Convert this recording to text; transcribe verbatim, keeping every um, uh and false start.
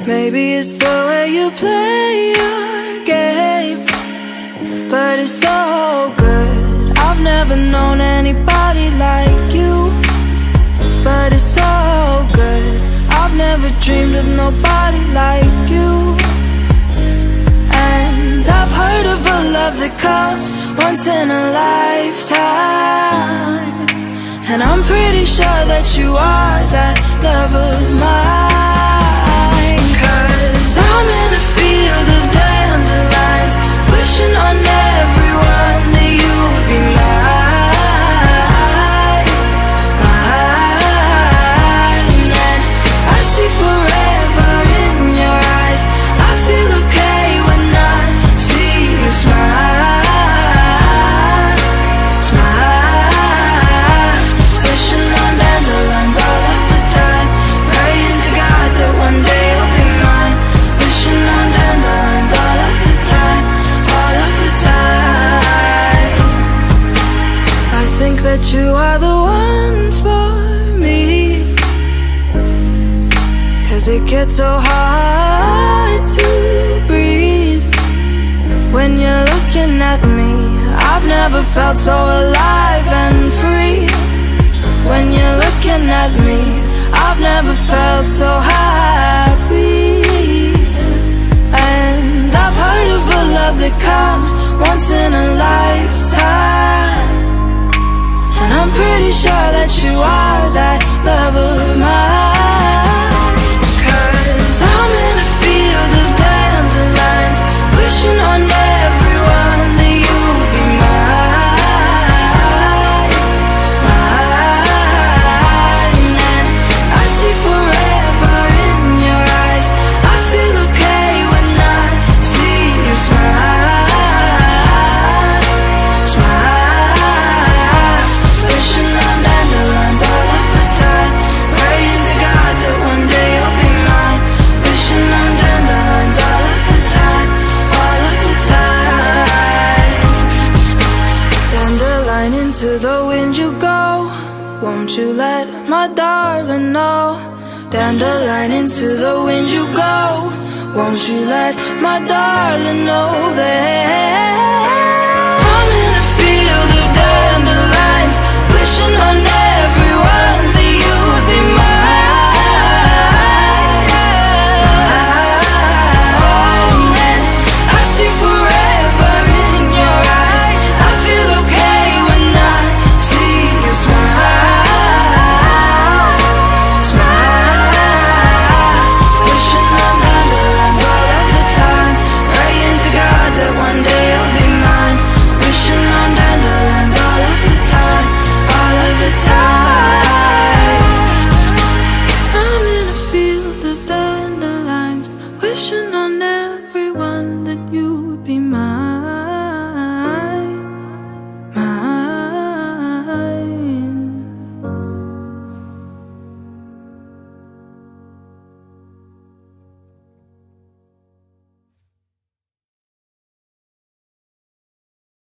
Maybe it's the way you play your game, but it's so good. I've never known anybody like you, but it's so good. I've never dreamed of nobody like you. And I've heard of a love that comes once in a lifetime, and I'm pretty sure that you are that love of mine. Cause I'm in a field of dandelions, wishing on everyone that you would be mine, mine. And I see forever in your eyes. I feel okay when I see you smile, smile. Wishing on dandelions all of the time, praying to God that one day you'll be mine. Wishing on dandelions all of the time, all of the time. I think that you are the one for me, cause it gets so hard to breathe when you're looking at me. I've never felt so alive and free. When you're looking at me, I've never felt so happy. And I've heard of a love that comes once in a lifetime, and I'm pretty sure that you are that love of mine. Cause I'm in a field of dandelions, wishing on everyone that you would be mine, mine. And I see forever in your eyes. I feel okay when I see you smile, smile. Wishing on dandelions all of the time, praying to God that one day you'll be mine. Wishing on dandelions all of the time, all of the time. Dandelion, into the wind you go, won't you let my darling know? Dandelion, into the wind you go, won't you let my darling know that I'm in a field of dandelions, wishing on